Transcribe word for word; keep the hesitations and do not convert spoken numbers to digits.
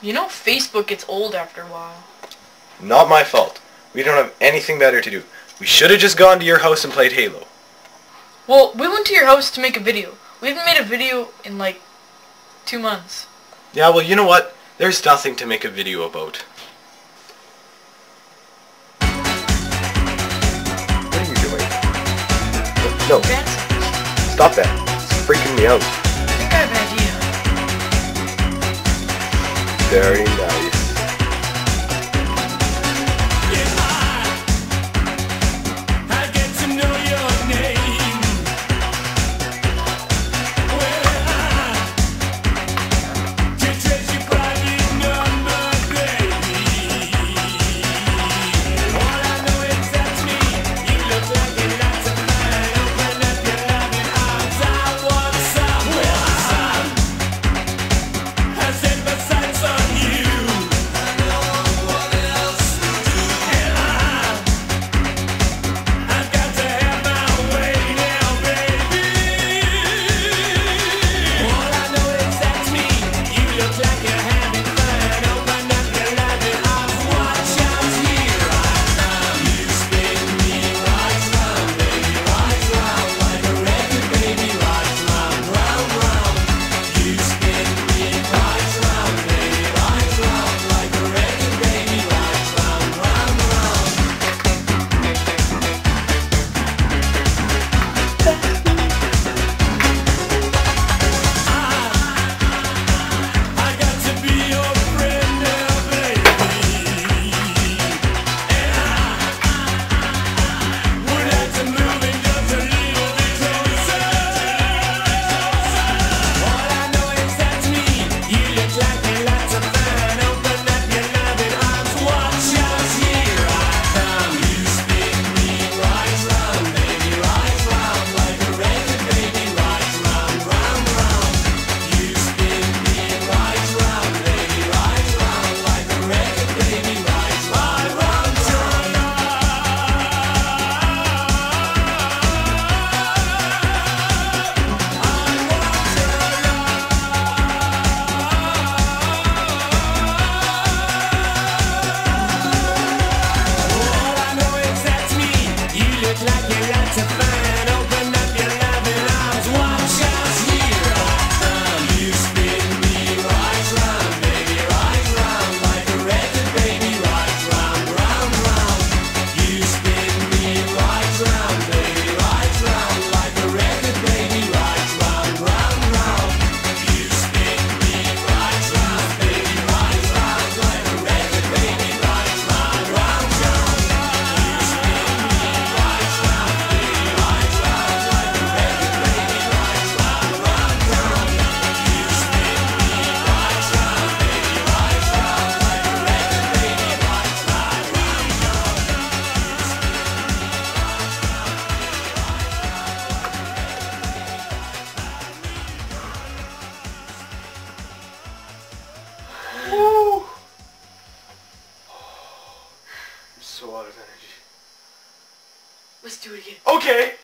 You know Facebook gets old after a while. Not my fault. We don't have anything better to do. We should have just gone to your house and played Halo. Well, we went to your house to make a video. We haven't made a video in like two months. Yeah, well, you know what? There's nothing to make a video about. What are you doing? No, Dancing. stop that. It's freaking me out. I think I have an idea. Very nice. Let's do it again. Okay.